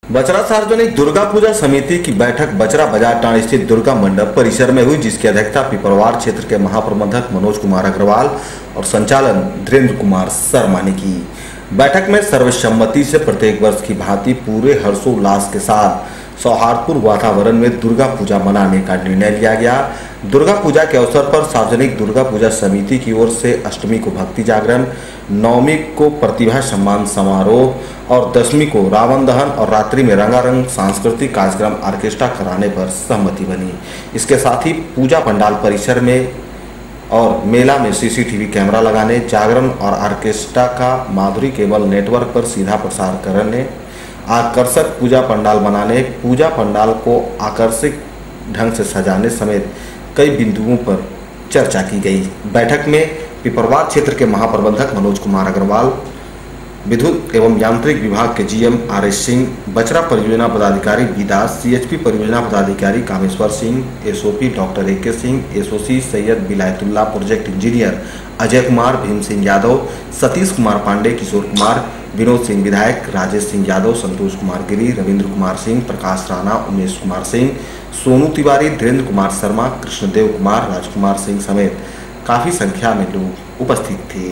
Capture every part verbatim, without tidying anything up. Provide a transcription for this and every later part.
बचरा सार्वजनिक दुर्गा पूजा समिति की बैठक बचरा बाजार टांड स्थित दुर्गा मंडप परिसर में हुई, जिसकी अध्यक्षता पिपरवार क्षेत्र के महाप्रबंधक मनोज कुमार अग्रवाल और संचालन धीरेन्द्र कुमार शर्मा ने की। बैठक में सर्वसम्मति से प्रत्येक वर्ष की भांति पूरे हर्षोल्लास के साथ सौहार्दपूर्ण वातावरण में दुर्गा पूजा मनाने का निर्णय लिया गया। दुर्गा पूजा के अवसर पर सार्वजनिक दुर्गा पूजा समिति की ओर से अष्टमी को भक्ति जागरण, नवमी को प्रतिभा सम्मान समारोह और दसवीं को रावण दहन और रात्रि में रंगारंग सांस्कृतिक कार्यक्रम ऑर्केस्ट्रा कराने पर सहमति बनी। इसके साथ ही पूजा पंडाल परिसर में और मेला में सीसीटीवी कैमरा लगाने, जागरण और ऑर्केस्ट्रा का माधुरी केबल नेटवर्क पर सीधा प्रसार करने, आकर्षक पूजा पंडाल बनाने, पूजा पंडाल को आकर्षक ढंग से सजाने समेत कई बिंदुओं पर चर्चा की गई। बैठक में पिपरवार क्षेत्र के महाप्रबंधक मनोज कुमार अग्रवाल, विद्युत एवं यांत्रिक विभाग के GM R S Singh, Bachra परियोजना पदाधिकारी विदास, सीएचपी परियोजना पदाधिकारी Kameshwar Singh, SOP doctor A K Singh, SOC Syed Bilayatullah, project engineer Ajay Kumar, Bhim Singh Yadav, Satish Kumar Pandey, Kishore Kumar, Vinod Singh विधायक, राजेश सिंह यादव, संतोष कुमार गिरी, रविंद्र कुमार सिंह, प्रकाश राणा, उमेश कुमार सिंह, सोनू तिवारी, धीरेन्द्र कुमार शर्मा, कृष्णदेव कुमार, राजकुमार सिंह समेत काफी संख्या में लोग उपस्थित थे।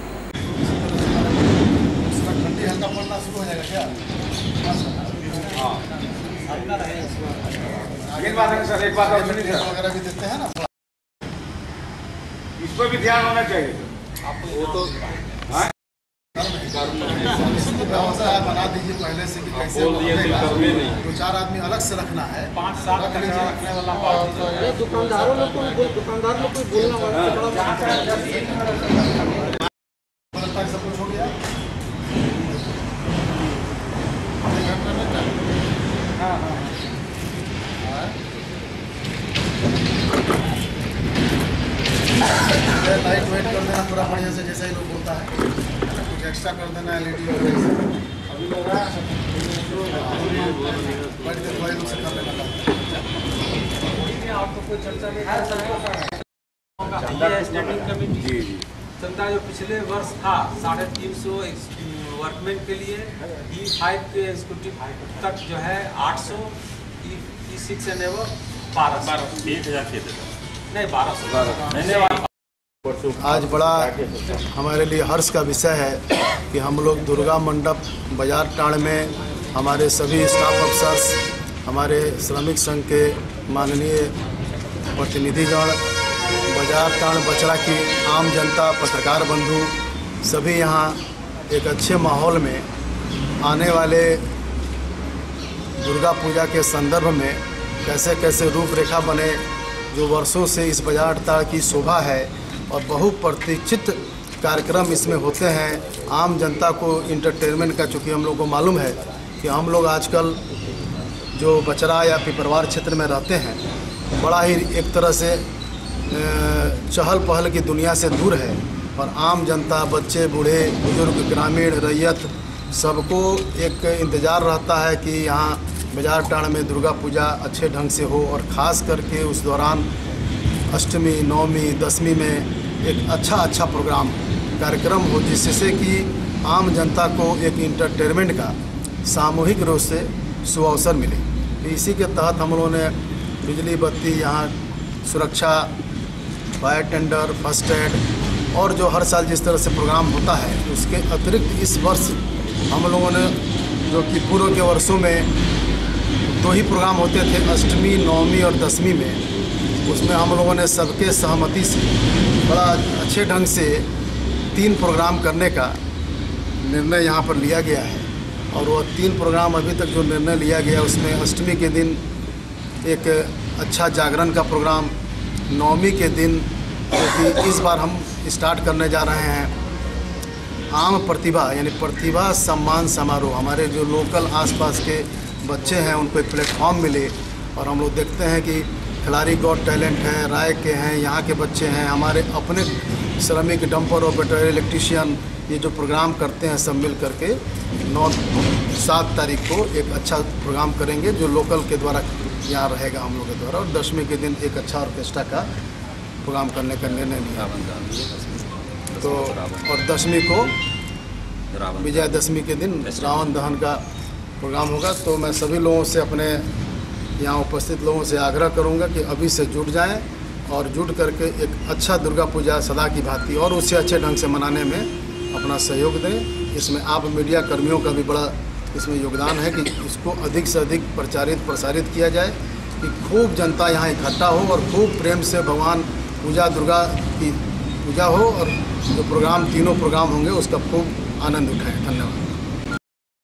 सर एक बात वगैरह भी देते हैं ना, इस पर भी ध्यान होना चाहिए। वो तो व्यवस्था बना दीजिए पहले से कि कैसे दो चार आदमी अलग से रखना है, पाँच सात रखने वाला दुकानदारों लोग को दुकानदार लोग को बोलना वाला सब कुछ हो गया। हाँ हाँ लाइट वेट कर देना पूरा बढ़िया से, जैसा ही लोग बोलता है कुछ एक्स्ट्रा कर देना एलईडी वगैरह से। अभी लोग बड़ी देर वाले लोग से कर लेना आपको कोई चर्चा नहीं। स्टैंडिंग कमेटी चलता जो पिछले वर्ष था साढ़े तीन सौ वर्कमैन के लिए, ई फाइव के एग्जीक्यूटिव तक जो है आठ सौ, ई सिक्स एंड एवर बारह बारह एक हज़ार नहीं बारह सौ। आज बड़ा हमारे लिए हर्ष का विषय है कि हम लोग दुर्गा मंडप बाजार टांड में हमारे सभी स्टाफ अफसर्स, हमारे श्रमिक संघ के माननीय प्रतिनिधिगण, बाजार टांड बचरा की आम जनता, पत्रकार बंधु सभी यहाँ एक अच्छे माहौल में आने वाले दुर्गा पूजा के संदर्भ में कैसे कैसे रूपरेखा बने, जो वर्षों से इस बाजार टांड की शोभा है और बहुप्रतीक्षित कार्यक्रम इसमें होते हैं। आम जनता को इंटरटेनमेंट का, चूँकि हम लोग को मालूम है कि हम लोग आजकल जो बचरा या पिपरवार क्षेत्र में रहते हैं, बड़ा ही एक तरह से चहल पहल की दुनिया से दूर है और आम जनता, बच्चे, बूढ़े, बुजुर्ग, ग्रामीण, रैयत सबको एक इंतज़ार रहता है कि यहाँ बाजार टांड में दुर्गा पूजा अच्छे ढंग से हो और ख़ास करके उस दौरान अष्टमी, नवमी, दसवीं में एक अच्छा अच्छा प्रोग्राम कार्यक्रम हो, जिससे कि आम जनता को एक इंटरटेनमेंट का सामूहिक रूप से सुअवसर मिले। इसी के तहत हम लोगों ने बिजली बत्ती, यहाँ सुरक्षा, फायर टेंडर, फर्स्ट एड और जो हर साल जिस तरह से प्रोग्राम होता है, उसके अतिरिक्त इस वर्ष हम लोगों ने, जो कि पूर्व के वर्षों में दो ही प्रोग्राम होते थे, अष्टमी, नवमी और दसवीं में, उसमें हम लोगों ने सबके सहमति से बड़ा अच्छे ढंग से तीन प्रोग्राम करने का निर्णय यहाँ पर लिया गया है। और वो तीन प्रोग्राम अभी तक जो निर्णय लिया गया, उसमें अष्टमी के दिन एक अच्छा जागरण का प्रोग्राम, नवमी के दिन क्योंकि इस बार हम स्टार्ट करने जा रहे हैं आम प्रतिभा यानी प्रतिभा सम्मान समारोह। हमारे जो लोकल आसपास के बच्चे हैं उनको एक प्लेटफॉर्म मिले और हम लोग देखते हैं कि खिलाड़ी गॉट टैलेंट है, राय के हैं, यहाँ के बच्चे हैं, हमारे अपने श्रमिक, डंपर ऑपरेटर, इलेक्ट्रीशियन, ये जो प्रोग्राम करते हैं सब मिल करके नौ सात तारीख को एक अच्छा प्रोग्राम करेंगे जो लोकल के द्वारा यहाँ रहेगा हम लोग के द्वारा। और दसवीं के दिन एक अच्छा ऑर्केस्ट्रा का प्रोग्राम करने का निर्णय लिया। तो और दसवीं को विजयदशमी के दिन रावण दहन का प्रोग्राम होगा। तो मैं सभी लोगों से, अपने यहाँ उपस्थित लोगों से आग्रह करूँगा कि अभी से जुट जाएं और जुट करके एक अच्छा दुर्गा पूजा सदा की भांति और उससे अच्छे ढंग से मनाने में अपना सहयोग दें। इसमें आप मीडिया कर्मियों का भी बड़ा इसमें योगदान है कि इसको अधिक से अधिक प्रचारित प्रसारित किया जाए, कि खूब जनता यहाँ इकट्ठा हो और खूब प्रेम से भगवान पूजा दुर्गा की पूजा हो और जो प्रोग्राम तीनों प्रोग्राम होंगे उसका खूब आनंद उठाएं। धन्यवाद।